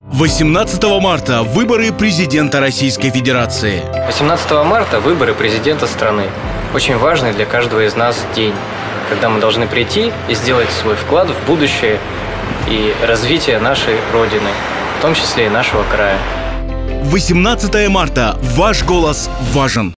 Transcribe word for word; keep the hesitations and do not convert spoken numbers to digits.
восемнадцатого марта выборы президента Российской Федерации. восемнадцатого марта выборы президента страны. Очень важный для каждого из нас день, когда мы должны прийти и сделать свой вклад в будущее и развитие нашей Родины, в том числе и нашего края. восемнадцатого марта. Ваш голос важен.